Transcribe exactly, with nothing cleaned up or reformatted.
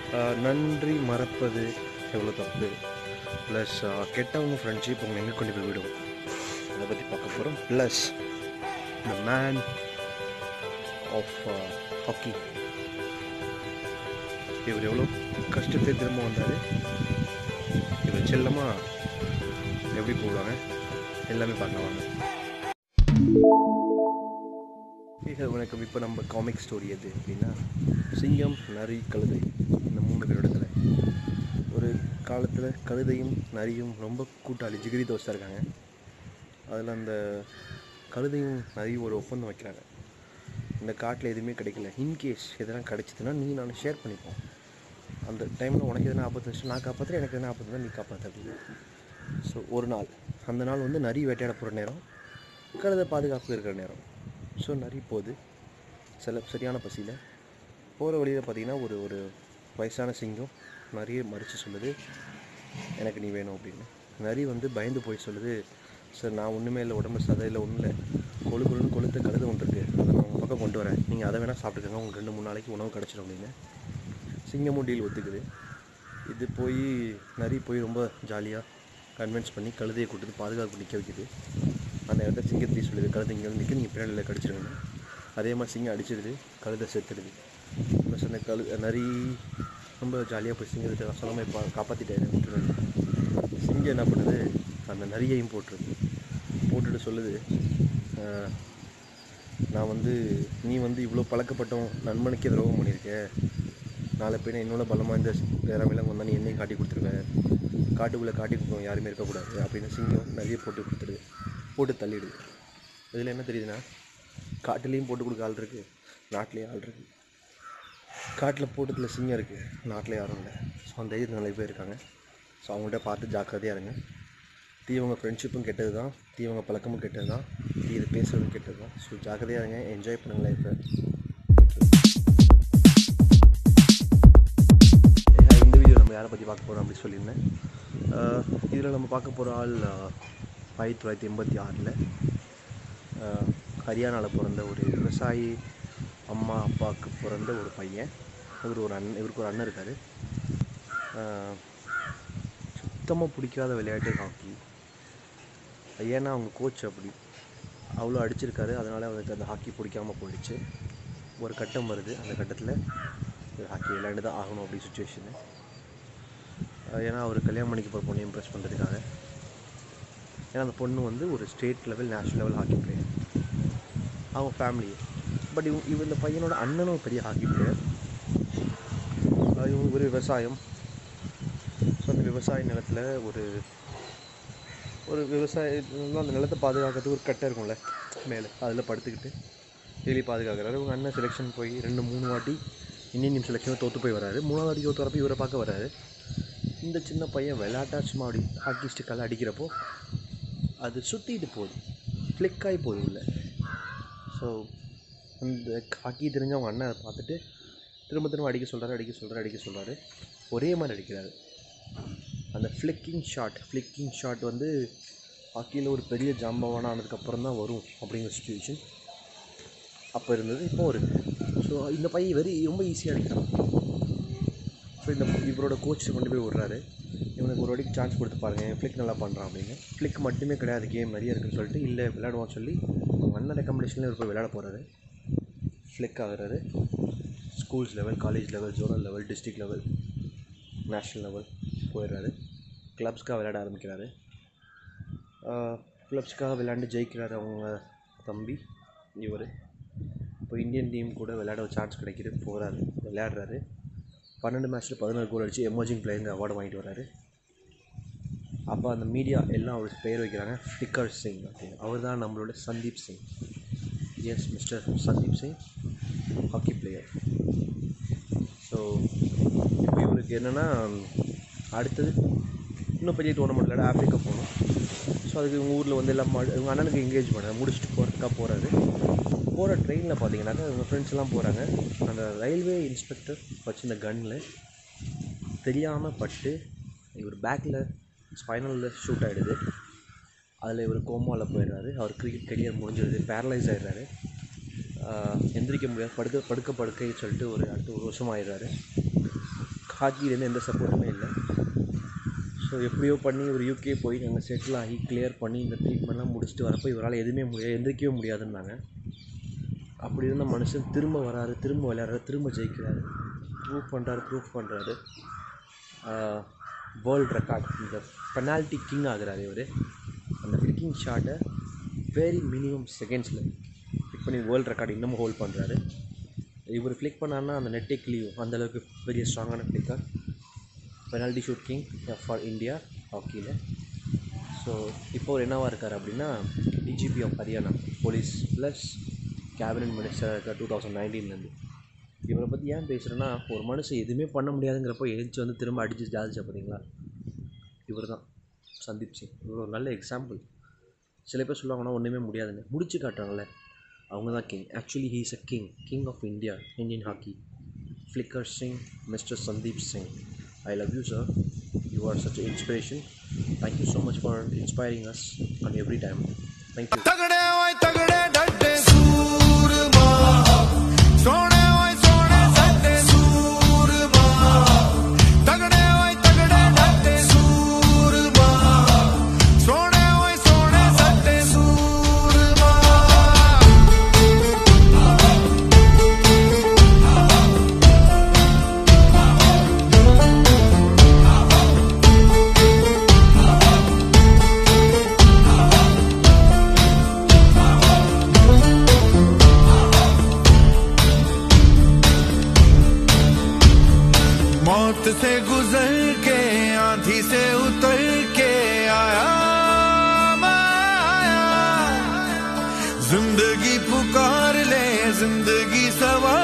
நன்றி மறப்பது எவ்வளோ தப்பு, ப்ளஸ் கெட்டவங்க ஃப்ரெண்ட்ஷிப் உங்களை எங்கே கொண்டு போய் விடும், அதை பற்றி பார்க்க போகிறோம். Plus the man of hockey, இவர் எவ்வளோ கஷ்டத்தை திரும்ப வந்தார், இவர் செல்லமாக எப்படி போடுவாங்க எல்லாமே பார்க்கலாம் வாங்க. வணக்கம். இப்போ நம்ம காமிக் ஸ்டோரி எது அப்படின்னா, சிங்கம், நரி, கழுதை, இந்த மூணு பேரோடத்தில் ஒரு காலத்தில் கழுதையும் நரியும் ரொம்ப கூட்டாளி, ஜிகிரி தோஸ்தாக இருக்காங்க. அதில் அந்த கழுதையும் நரியும் ஒரு ஒப்பந்தம் வைக்கிறாங்க. இந்த காட்டில் எதுவுமே கிடைக்கல, இன்கேஸ் எதெல்லாம் கிடச்சிதுன்னா நீ நான் ஷேர் பண்ணிப்போம். அந்த டைமில் உனக்கு எதனா ஆபத்து வச்சு நான் காப்பாற்றுறேன், எனக்கு எதனா ஆபத்துனா நீ காப்பாற்ற அப்படின்னு. ஸோ ஒரு நாள், அந்த நாள் வந்து நரி வேட்டையாட போகிற நேரம், கழுதை பாதுகாப்பு இருக்கிற நேரம். ஸோ நரி போகுது சில சரியான பசியில். போகிற வழியில் பார்த்திங்கன்னா ஒரு ஒரு வயசான சிங்கம் நிறைய மறித்து சொல்லுது, எனக்கு நீ வேணும் அப்படின்னு. நரி வந்து பயந்து போய் சொல்லுது, சார் நான் ஒன்றுமே இல்லை, உடம்பு சதையில் ஒன்றும் இல்லை, கொழு கொழுன்னு கொளுத்த கழுதை ஒன்று இருக்குது, அதை நான் உங்கள் பக்கம் கொண்டு வரேன், நீங்கள் அதை வேணால் சாப்பிட்டுக்கோங்க, உங்களுக்கு ரெண்டு மூணு நாளைக்கு உணவு கிடச்சிடும் அப்படின்னு. சிங்கமும் டீல் ஒத்துக்குது. இது போய் நரி போய் ரொம்ப ஜாலியாக கன்வின்ஸ் பண்ணி கழுதையை கூட்டு பாதுகாப்பு நிற்க வைக்குது. அந்த இடத்த சிங்கத்தை சொல்லுது, கழுதை இங்கே நிற்க, நீங்கள் பின்னாடியில் கடிச்சிருங்க. அதே மாதிரி சிங்கம் அடிச்சிடுது, கழுதை செத்துடுது. ப்ளஸ் அந்த கழு நரி ரொம்ப ஜாலியாக போய் சிங்கத்தை சொல்லாமல் பா காப்பாற்றிட்டாரு விட்டுருது. சிங்கம் என்ன பண்ணுது, அந்த நரியையும் போட்டுருது. போட்டுட்டு சொல்லுது, நான் வந்து நீ வந்து இவ்வளோ பழக்கப்பட்டோம் நண்பனுக்கே துரோகம் பண்ணியிருக்க, நாளை பின்ன என்னோட பலமாக இந்த வேற விலங்கு வந்தால் நீ என்னையும் காட்டி கொடுத்துருவேன், காட்டுக்குள்ளே காட்டி கொடுக்கணும், யாருமே இருக்கக்கூடாது அப்படின்னு சிங்கம் நிறைய போட்டு கொடுத்துருது, போட்டு தள்ளிடுது. இதில் என்ன தெரியுதுன்னா, காட்டுலேயும் போட்டு கொடுக்க ஆள் இருக்குது, நாட்டிலேயும் ஆள் இருக்குது. காட்டில் போட்டதில் சிங்கம் இருக்குது, நாட்டில் யாரும் இல்லை. ஸோ அந்த தைரியத்தில் நிறைய பேர் இருக்காங்க. ஸோ அவங்கள்ட்ட பார்த்து ஜாக்கிரதையாக இருங்க. தீவங்க ஃப்ரெண்ட்ஷிப்பும் கெட்டது தான், தீவங்க பழக்கமும் கெட்டது தான், தீ இது பேசுகிறதும் கெட்டது தான். ஸோ ஜாக்கிரதையாக இருங்க, என்ஜாய் பண்ணுங்க லைஃப்பை. இந்த வீடியோ நம்ம யாரை பற்றி பார்க்க போகிறோம் அப்படின்னு சொல்லியிருந்தேன். இதில் நம்ம பார்க்க போகிற ஆள் ஆயிரத்தி தொள்ளாயிரத்தி எண்பத்தி ஆறில் ஹரியானாவில் பிறந்த ஒரு விவசாயி அம்மா அப்பாவுக்கு பிறந்த ஒரு பையன். இவர் ஒரு அண்ணன் இவருக்கு ஒரு அண்ணன் இருக்கார். சுத்தமாக பிடிக்காத விளையாட்டு ஹாக்கி. ஏன்னா அவங்க கோச் அப்படி அவ்வளோ அடிச்சிருக்காரு, அதனால் அவருக்கு அந்த ஹாக்கி பிடிக்காமல் போயிடுச்சு. ஒரு கட்டம் வருது, அந்த கட்டத்தில் ஹாக்கி விளையாண்டு தான் ஆகணும் அப்படி சுச்சுவேஷனு. ஏன்னா அவர் கல்யாணம் பண்ணிக்க போகிற பொண்ணை இம்ப்ரெஸ் பண்ணுறதுக்காக. ஏன்னா அந்த பொண்ணு வந்து ஒரு state level national level hockey player அவங்க ஃபேமிலி. பட் இவங்க இவ இந்த பையனோட அண்ணனும் பெரிய ஹாக்கி பிளேயர். இவங்க ஒரு விவசாயம். ஸோ அந்த விவசாய நிலத்தில் ஒரு ஒரு விவசாய அந்த நிலத்தை பாதுகாக்கிறதுக்கு ஒரு கட்டை இருக்கும்ல மேலே, அதில் படுத்துக்கிட்டு டெய்லி பாதுகாக்கிறாரு. இவங்க அண்ணன் செலெக்ஷன் போய் ரெண்டு மூணு வாட்டி இந்தியன் டீம் செலெக்ஷனில் தோற்று போய் வராரு. மூணாவது வாட்டி தோற்று வரப்போ இவரை பார்க்க வராரு. இந்த சின்ன பையன் விளையாட்டா சும்மா அப்படி ஹாக்கி ஸ்டிக்கால் அடிக்கிறப்போ அது சுற்றிட்டு போகுது, ஃப்ளிக்காகி போகுது இல்லை. ஸோ அந்த ஹாக்கி தெரிஞ்ச அவங்க அண்ணன் அதை பார்த்துட்டு திரும்ப திரும்ப அடிக்க சொல்கிறாரு அடிக்க சொல்கிறாரு அடிக்க சொல்கிறாரு ஒரே மாதிரி அடிக்கிறாரு. அந்த ஃப்ளிக்கிங் ஷாட் ஃப்ளிக்கிங் ஷாட் வந்து ஹாக்கியில் ஒரு பெரிய ஜாம்பவான ஆனதுக்கப்புறம் தான் வரும் அப்படிங்கிற சுச்சுவேஷன் அப்போ இருந்தது, இப்போ இருக்குது. ஸோ இந்த பையன் வெரி ரொம்ப ஈஸியாக அடிக்கிறான். ஸோ இந்த இவரோட கோச் கொண்டு போய் விடுறாரு, இவனுக்கு ஒரு வாட்டிக்கு சான்ஸ் கொடுத்து பாருங்கள், ஃப்ளிக் நல்லா பண்ணுறான் அப்படின்னு. ஃப்ளிக் மட்டுமே கிடையாது, கேம் நிறைய இருக்குன்னு சொல்லிட்டு இல்லை விளையாடுவான்னு சொல்லி அவங்க அண்ணன் ரெக்கமெண்டேஷனில் இவர் போய் விளையாட போகிறாரு. ஃப்ளிக் ஆகிறாரு. Schools level, college level, zonal level, district level, national level போயிடுறாரு. கிளப்ஸ்க்காக விளையாட ஆரம்பிக்கிறாரு. கிளப்ஸ்க்காக விளையாண்டு ஜெயிக்கிறாரு அவங்க தம்பி இவர். இப்போ இந்தியன் டீம் கூட விளையாட ஒரு சான்ஸ் கிடைக்கிது, போகிறாரு, விளையாடுறாரு. பன்னெண்டு மேட்ச்சில் பதினோரு கோல் அடித்து எமர்ஜிங் பிளேயருங்க அவார்டு வாங்கிட்டு வர்றாரு. அப்போ அந்த மீடியா எல்லாம் அவருக்கு பேர் வைக்கிறாங்க ஃப்ளிக்கர் சிங் அப்படின்னு. அவர் தான் நம்மளோட Sandeep Singh. Yes, mister Sandeep Singh hockey player. So இப்போ இவருக்கு என்னென்னா அடுத்தது இன்னும் பெரிய டோர்னமெண்ட் விளையாட ஆஃப்ரிக்கா போகணும். ஸோ அதுக்கு இவங்க ஊரில் வந்து எல்லாம் இவங்க அண்ணனுக்கு என்கேஜ் பண்ண முடிச்சுட்டு போகிறதுக்காக போகிறாரு. போகிற ட்ரெயினில் பார்த்தீங்கன்னாக்கா இவங்க ஃப்ரெண்ட்ஸ் எல்லாம் போகிறாங்க. அந்த ரயில்வே இன்ஸ்பெக்டர் வச்சு இந்த கன்னில் தெரியாமல் பட்டு இவர் பேக்கில் ஸ்பைனலில் ஷூட் ஆகிடுது. அதில் இவர் கோமாவில் போயிடுறாரு. அவர் கிரிக்கெட் கரியர் முடிஞ்சிடுது, பேரலைஸ் ஆகிடுறாரு. எந்திரிக்க முடியாது, படுக்க படுக்க படுக்கைன்னு சொல்லிட்டு ஒரு அடுத்த ஒரு வருஷம் ஆகிடுறாரு. ஹாக்கிலேருந்து எந்த சப்போர்ட்டுமே இல்லை. ஸோ எப்படியோ பண்ணி ஒரு யூகே போய் நாங்கள் செட்டில் ஆகி கிளியர் பண்ணி இந்த ட்ரீட்மெண்ட்லாம் முடிச்சுட்டு வரப்போ இவரால் எதுவுமே முடியாது, எந்திரிக்கவே முடியாதுன்னாங்க. அப்படி இருந்த மனுஷன் திரும்ப வராரு, திரும்ப விளையாடுறாரு, திரும்ப ஜெயிக்கிறாரு, ப்ரூவ் பண்ணுறாரு ப்ரூவ் பண்ணுறாரு வேர்ல்டு ரெக்கார்ட் இந்த பெனால்ட்டி கிங் ஆகுறாரு இவர். அந்த ஃப்ளிக்கிங் ஷாட்டை வெரி மினிமம் செகண்ட்ஸில் ஃப்ளிக் பண்ணி வேர்ல்டு ரெக்கார்டு இன்னமும் ஹோல்ட் பண்ணுறாரு. இவர் ஃப்ளிக் பண்ணார்னா அந்த நெட்டே கிளியும் அந்தளவுக்கு பெரிய ஸ்ட்ராங்கான flicker. Penalty shoot king for India ஹாக்கியில். ஸோ இப்போ அவர் என்னவாக இருக்கார் அப்படின்னா DGP of Haryana police plus cabinet மினிஸ்டராக இருக்கார் டூ தௌசண்ட் நைன்டீன்லேருந்து. இவரை பற்றி ஏன் பேசுகிறேன்னா, ஒரு மனுஷன் எதுவுமே பண்ண முடியாதுங்கிறப்போ எழுந்துச்சு வந்து திரும்ப அடித்து ஜாதிச்சா பார்த்தீங்களா, இவர் தான் சந்தீப் சிங். இவர் ஒரு நல்ல எக்ஸாம்பிள். சில பேர் சொல்லுவாங்கன்னா ஒன்றுமே முடியாதுன்னு, முடிச்சு காட்டுறாங்களே அவங்க தான் king. Actually he is a king king of India, Indian hockey. Flicker Singh, mister Sandeep Singh. I love you, sir. You are such an inspiration. Thank you so much for inspiring us on every time. Thank you. Tagde hoy tagde dadde surma sone hoy sone sadde surma tagde hoy tagde dadde surma sone hoy sone sadde surma. मौत से गुजर के आंधी से उतर के आया मैं आया, जिंदगी पुकार ले जिंदगी सवार